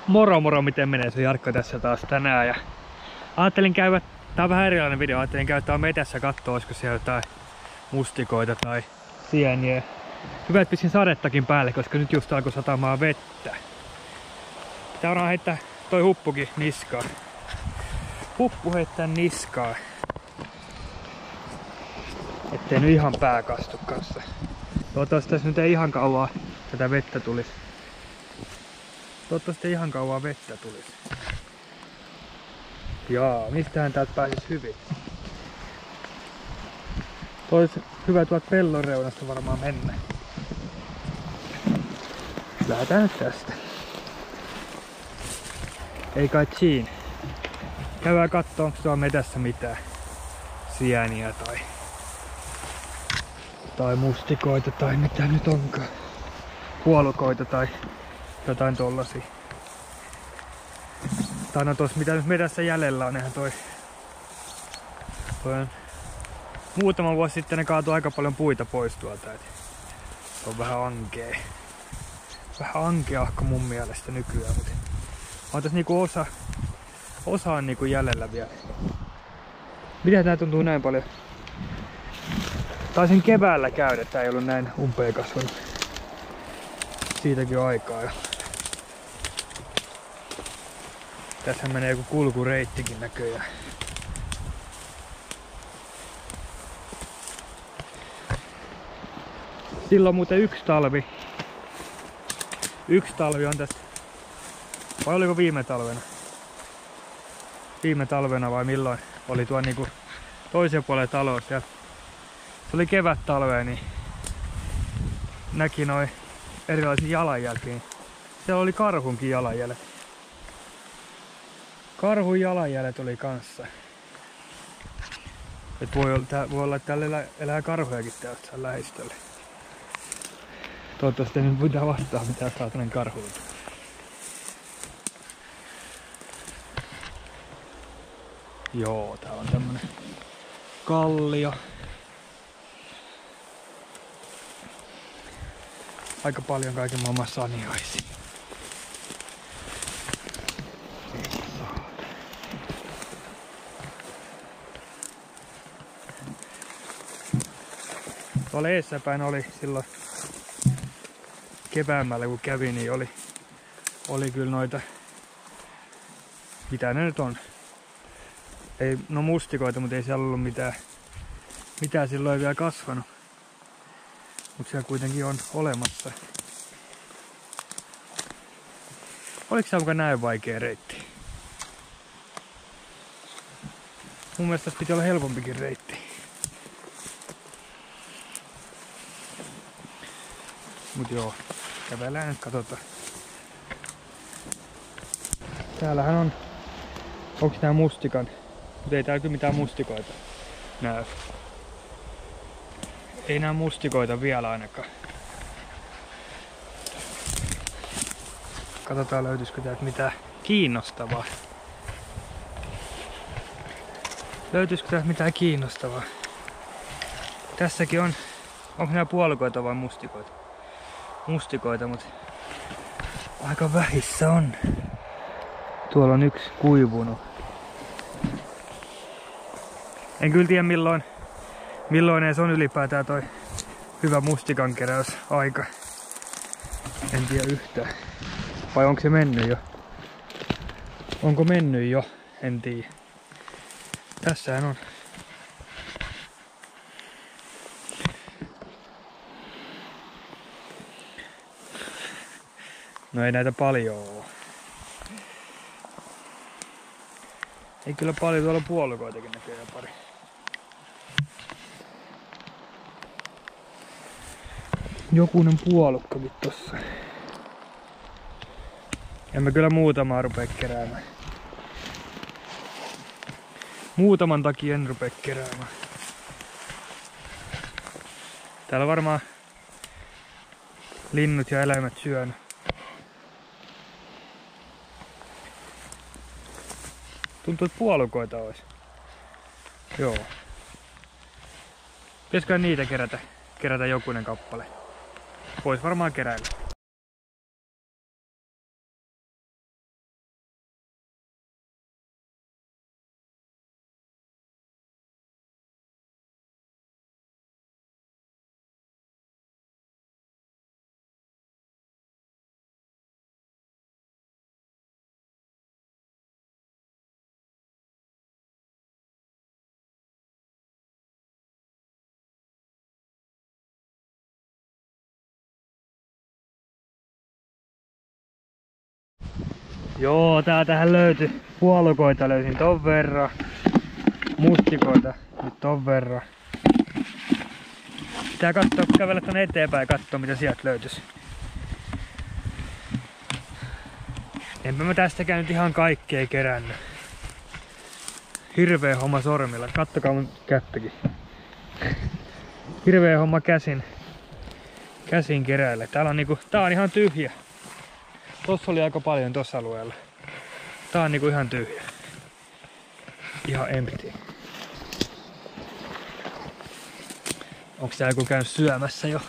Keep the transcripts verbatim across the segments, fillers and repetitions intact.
Moro moro, miten menee? Se Jarkko tässä taas tänään ja ajattelin käydä, tää on vähän erilainen video, ajattelin käydä täällä metässä katsoa, olisiko siellä jotain mustikoita tai sieniä. Hyvä, että pistin sadettakin päälle, koska nyt just alkoi satamaan vettä. Pitää varmaan heittää toi huppukin niskaan. Huppu heittää niskaan. Ettei nyt ihan pää kastu kanssa. Toivottavasti tässä nyt ei ihan kauaa tätä vettä tulisi. Toivottavasti ihan kauan vettä tulisi. Jaa, mistähän täältä pääsisi hyvin? Olisi hyvä tuolta pellon reunasta varmaan mennä. Lähdetään nyt tästä. Ei kai siinä. Käydään kattoo, onko tuolla metässä mitään sieniä tai, tai mustikoita tai mitä nyt onkaan. Puolukoita tai jotain tollasia. Tai no tos mitä nyt metässä jäljellä on, eihän toi, toi on, muutama vuosi sitten ne kaatui aika paljon puita pois tuolta. Et se on vähän ankea. Vähän ankeahko mun mielestä nykyään, mutta on tässä niinku osa, osa on niinku jäljellä vielä. Miten tää tuntuu näin paljon? Taisin keväällä käydä, tää ei ollut näin umpeen kasvanut. Siitäkin on aikaa jo. Tässä menee joku kulkureittikin näköjään. Silloin muuten yksi talvi. Yksi talvi on tästä. Vai oliko viime talvena? Viime talvena vai milloin? Oli tuo niinku toisen puolen talossa. Se oli kevät talvea, niin näki noin erilaisia jalanjälkiä. Siellä oli karhunkin jalanjäljet. Karhun jalanjäljet oli kanssa. Et voi, olla, tää, voi olla, että täällä elää, elää karhujakin täältä lähistöllä. Toivottavasti ei nyt pitää vastaa mitään saatanen karhuilta. Joo, täällä on tämmönen kallio. Aika paljon kaiken maailman saniaisia. Tuolla eessäpäin oli silloin keväämällä kun kävi, niin oli, oli kyllä noita, mitä ne nyt on, ei, no mustikoita, mutta ei siellä ollut mitään, mitään silloin ei vielä kasvanut, mutta siellä kuitenkin on olemassa. Oliko se muka näin vaikea reitti? Mun mielestä tässä piti olla helpompikin reitti. Mut joo, kävelään nyt katsotaan. Täällähän on, onks nää mustikan? Mut ei täällä kyllä mitään mustikoita näy. Ei nää mustikoita vielä ainakaan. Katsotaan löytyisikö täältä mitään kiinnostavaa. Löytyisikö täältä mitään kiinnostavaa? Tässäkin on, onko nää puolukoita vai mustikoita? Mustikoita, mutta aika vähissä on. Tuolla on yksi kuivunut. En kyllä tiedä milloin, milloin edes on ylipäätään toi hyvä mustikankeräysaika. En tiedä yhtään. Vai onko se mennyt jo? Onko mennyt jo? En tiedä. Tässähän on. No ei näitä paljon oo. Ei kyllä paljon, tuolla puolukoitakin näköjään pari. Jokunen puolukkakin tossa. En mä kyllä muutamaa rupee keräämään. Muutaman takia en rupee keräämään. Täällä varmaan linnut ja eläimet syönyt. Tuntuu, että puolukoita olisi. Joo. Pitäisikö niitä kerätä, kerätä jokunen kappale? Vois varmaan keräillä. Joo, täältähän löytyi puolukoita, löysin ton verran. Mustikoita nyt ton verran. Pitää katsoa, kävellä tonne eteenpäin ja katsoa mitä sieltä löytyisi. Enpä mä tästäkään nyt ihan kaikkea kerännyt. Hirveä homma sormilla. Kattokaa mun kättäkin. Hirveä homma käsin. Käsin keräillä. Täällä on niinku, tää on ihan tyhjä. Tossa oli aika paljon tossa alueella. Tää on niinku ihan tyhjä. Ihan empty. Onks tää joku käynyt syömässä jo?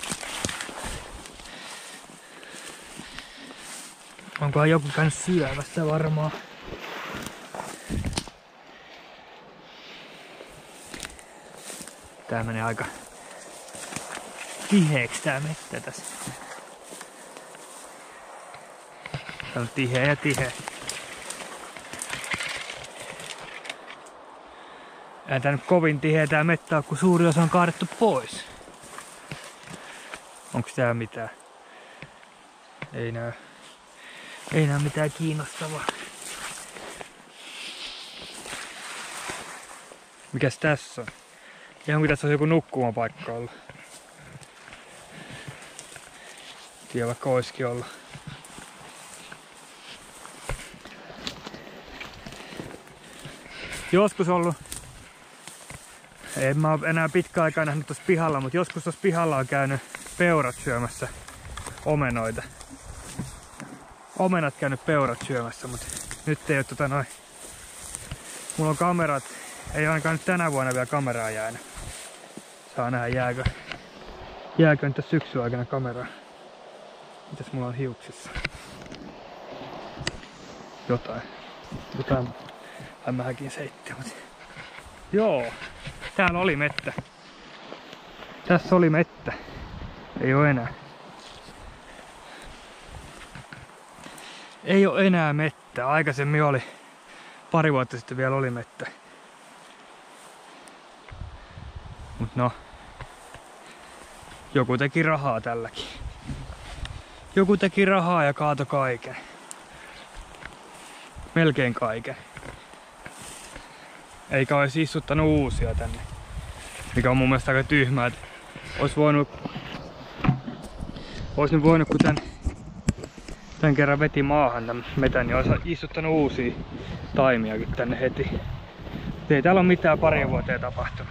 Onkohan joku käynyt syömässä varmaan? Tää menee aika tiheeksi tää mettä tässä. Tää on tiheä ja tiheä. Ei tää nyt kovin tiheä tää mettä, kun suuri osa on kaadettu pois. Onks tää mitään? Ei näy. Ei näy mitään kiinnostavaa. Mikäs tässä on? Ihan tässä on joku nukkumapaikka ollut. Tiedä vaikka oiskin ollut. Joskus ollut. En mä oo enää pitkä aikaa nähnyt tossa pihalla, mutta joskus tossa pihalla on käynyt peurat syömässä omenoita. Omenat käynyt peurat syömässä, mutta nyt ei oo tota noin. Mulla on kamerat. Ei ainakaan nyt tänä vuonna vielä kameraa jäänyt. Saa nähdä jääkö. Jääkö nyt syksyn aikana kameraa. Mitäs mulla on hiuksissa? Jotain. Jotain hämähäkin seittiä. Joo. Täällä oli mettä. Tässä oli mettä. Ei oo enää. Ei oo enää mettä. Aikaisemmin oli. Pari vuotta sitten vielä oli mettä. Mut no. Joku teki rahaa tälläkin. Joku teki rahaa ja kaato kaiken. Melkein kaiken. Eikä olisi istuttanut uusia tänne. Mikä on mun mielestä aika tyhmää. Ois voinut... Ois nyt voinut kun tän... Tän kerran veti maahan tän metän, niin ois istuttanut uusia taimiakin tänne heti. Ei täällä ole mitään pari vuoteen tapahtunut.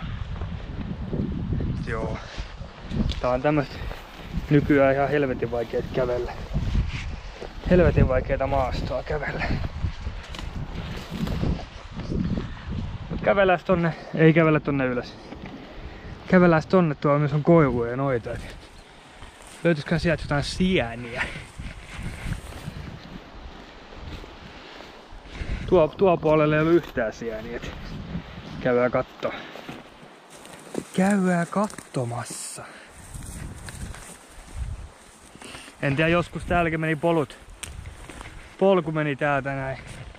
Joo. Tää on tämmöstä nykyään ihan helvetin vaikeet kävellä. Helvetin vaikeeta maastoa kävellä. Mut kävellään tonne, ei kävellä tonne ylös. Kävellään tonne, tuolla myös on koivuja ja noita. Löytyisikö sieltä jotain sieniä? Tuo, tuo puolelle ei ole yhtään sieniä. Käydään kattoo. Käydään katsomassa. En tiedä, joskus täälläkin meni polut. Polku meni täältä näin.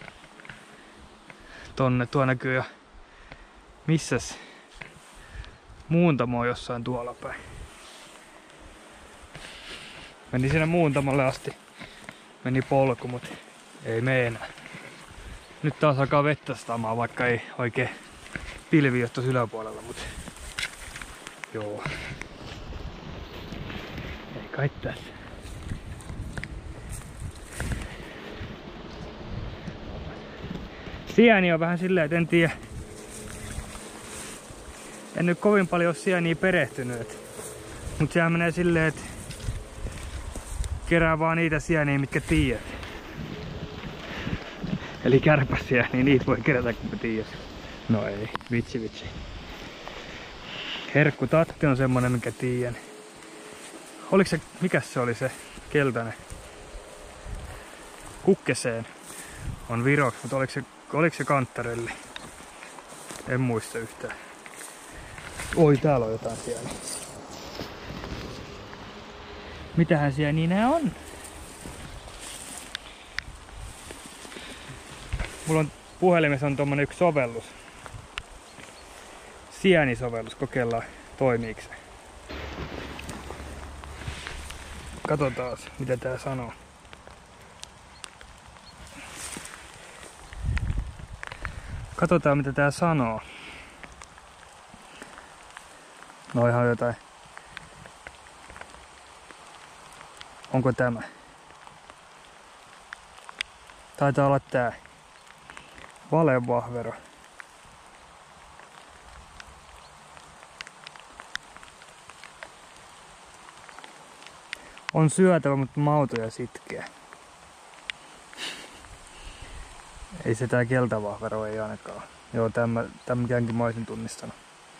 Tonne, tuo näkyy jo. Missäs? Muuntamo on jossain tuolla päin. Meni siinä muuntamolle asti. Meni polku, mut ei mene enää. Nyt taas alkaa vettä satamaan, vaikka ei oikein pilvi ole tossa yläpuolella, mut joo. Ei kai tässä. Sieni on vähän silleen, että en tiedä. En nyt kovin paljon ole sieniä perehtynyt. Mut sehän menee silleen, että kerää vaan niitä sieniä, mitkä tiedät. Eli kärpäsiä, niin niitä voi kerätä, kun tiedät. No ei, vitsi vitsi. Herkkutatti on semmonen, mikä tiedän. Oliko se, mikäs se oli se keltainen? Kukkeseen on viroksi, mutta oliko se, oliko se kanttarelli? En muista yhtään. Oi, täällä on jotain siellä. Mitähän siellä niin nää on? Mulla on puhelimessa on tommonen yksi sovellus. Sienisovellus, kokeillaan toimiiko se. Katsotaan mitä tää sanoo. Katsotaan mitä tää sanoo. No ihan jotain. Onko tämä? Taitaa olla tää. Valevahvero. On syötävä, mutta mauto ja sitkeä. Ei se tää keltavahvero ei ainakaan. Joo, tämä, tämänkin mä olisin tunnistanut.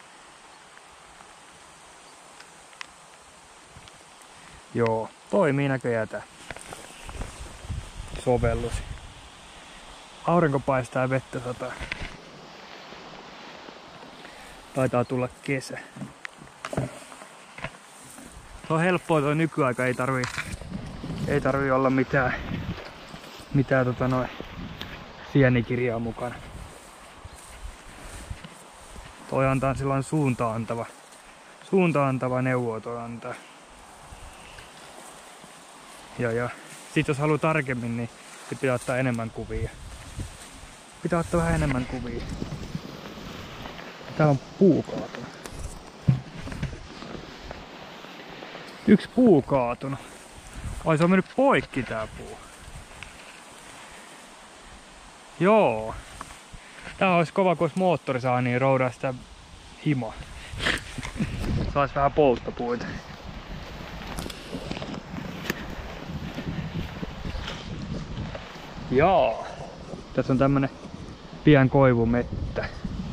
Joo, toimii näköjään tää sovellus. Aurinko paistaa ja vettä sataa. Taitaa tulla kesä. Se on helppoa tuo nykyaika, ei tarvii, ei tarvii olla mitään, mitään tota noin sienikirjaa mukana. Toi antaa silloin suuntaantava, suuntaantava neuvo toi antaa. Ja, ja sit jos haluaa tarkemmin, niin sit pitää ottaa enemmän kuvia. Pitää ottaa vähän enemmän kuvia. Täällä on puu kaatunut. Yksi puu kaatunut. Ai se on mennyt poikki tää puu. Joo. Tää olisi kova, kun moottori saa niin roudaa sitä himoa. Sais vähän polttopuita. Joo. Tässä on tämmönen pien koivumettä.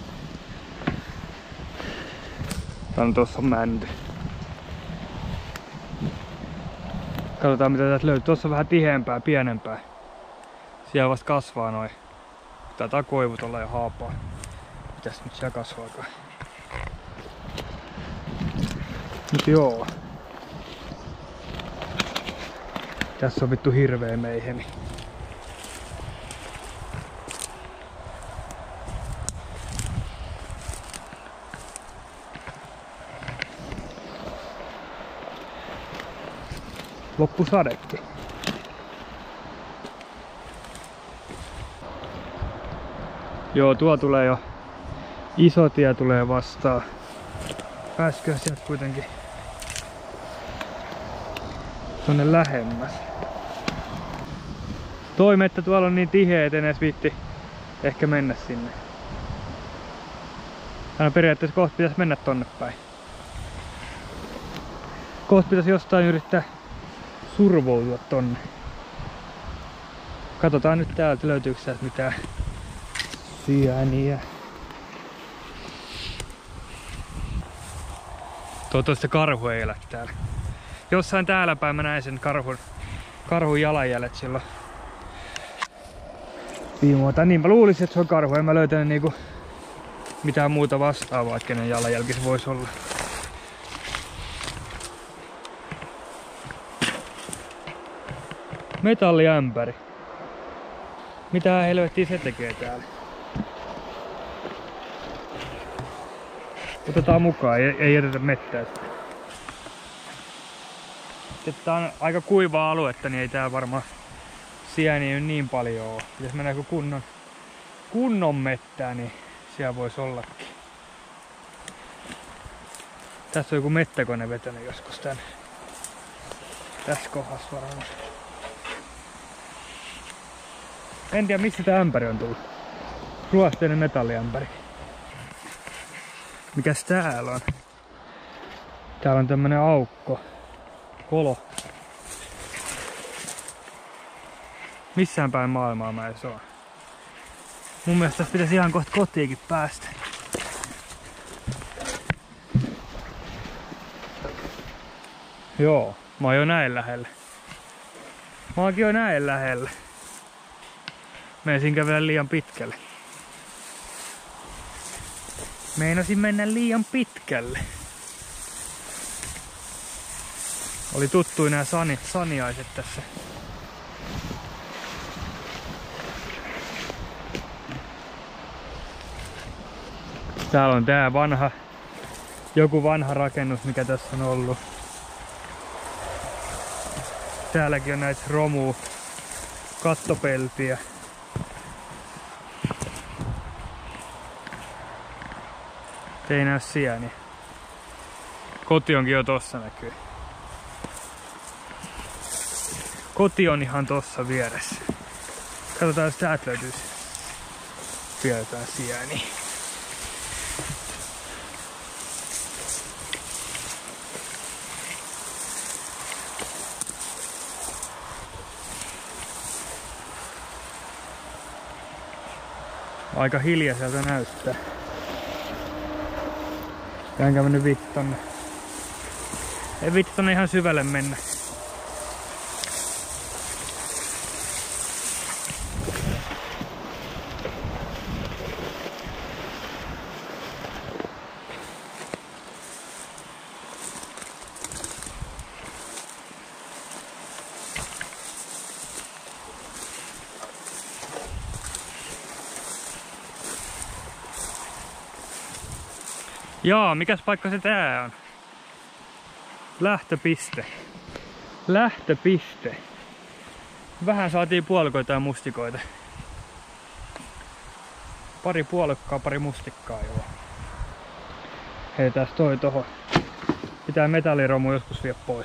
Tää on tossa mänty. Katsotaan mitä tästä löytyy. Tuossa on vähän tiheämpää, pienempää. Siellä vasta kasvaa noin. Taitaa koivut olla jo haapaa. Mitäs nyt siellä kasvaakaan? Mut joo. Tässä on vittu hirveä meihemi. Loppu sadekin. Joo, tuo tulee jo. Iso tie tulee vastaan. Pääskö sieltä kuitenkin tonne lähemmäs. Toi mettä tuolla on niin tiheä, et en edes viitti ehkä mennä sinne. Aina periaatteessa kohta pitäisi mennä tonne päin. Kohta pitäisi jostain yrittää survoutua tonne. Katsotaan nyt täältä löytyykö täältä mitään sieniä. Toivottavasti karhu ei elä täällä. Jossain täällä päin mä näin sen karhun, karhun jalanjäljet silloin viime vuonna. Tai niin mä luulisin, että se on karhu. En mä löytänyt niinku mitään muuta vastaavaa, että kenen jalanjälki se voisi olla. Metalliämpäri. Mitä helvettiä se tekee täällä? Otetaan mukaan, ei, ei jätetä mettää. Tää on aika kuivaa aluetta, niin ei tää varmaan sieniä niin paljon oo. Jos mennään joku kunnon, kunnon mettää, niin siellä voisi ollakin. Tässä on joku mettäkone vetänyt joskus tän. Tässä kohdassa varmaan. En tiedä mistä tää ämpäri on tullut. Ruosteinen metalliämpäri. Mikäs täällä on? Täällä on tämmönen aukko. Kolo. Missään päin maailmaa mä ei saa. Mun mielestä tässä pitäisi ihan kohta kotiinkin päästä. Joo, mä oon jo näin lähellä. Mä oonkin jo näin lähellä. Meinasin kävellä liian pitkälle. Meinasin mennä liian pitkälle. Oli tuttuja nämä sani, saniaiset tässä. Täällä on tää vanha, joku vanha rakennus, mikä tässä on ollut. Täälläkin on näitä romua, kattopeltiä. ei näy sieni. Koti onkin jo tossa näkyy. Koti on ihan tossa vieressä. Katsotaan jos täältä löytyisi vielä jotain sieniä. Aika hiljaiselta näyttää. Enkä mennyt vittu tonne. Ei vittu tonne ihan syvälle mennä. Jaa, mikäs paikka se tää on? Lähtöpiste. Lähtöpiste. Vähän saatiin puolikoita ja mustikoita. Pari puolikkaa, pari mustikkaa joo. Heitetään toi toho. Pitää metalliromu joskus vie pois.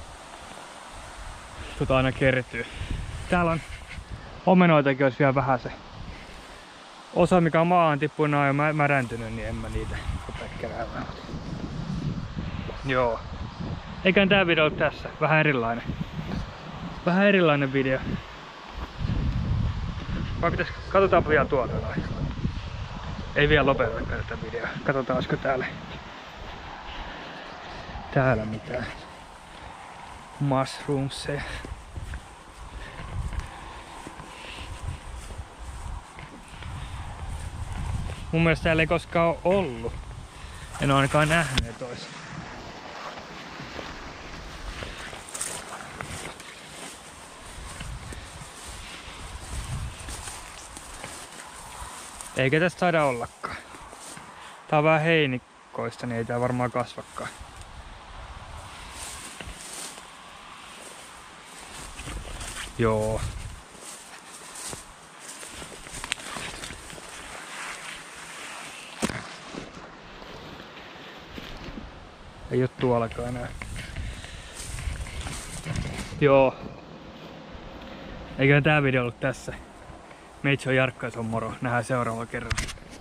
Tota aina kertyy. Täällä on omenoitakin, olisi vielä vähän se. Osa mikä on maahan tippunut on jo märäntynyt, niin en mä niitä rupea keräämään. Joo. Eiköhän tää video ollut tässä. Vähän erilainen. Vähän erilainen video. Vai pitäis... Katsotaanpa vielä tuolta noin. Ei vielä lopeteta tätä videoa. Katsotaan olisiko täällä... Täällä mitään. Mushroomseja. Mun mielestä täällä ei koskaan ole ollut. En ole ainakaan nähnyt tois. Eikä tästä saada ollakaan. Tää on vähän heinikkoista, niin ei tää varmaan kasvakaan. Joo. Ei oo tuollakaan enää. Joo. Eiköhän tää video ollut tässä. Meitsi on Jarkka ja se on moro. Nähdään seuraavalla kerralla.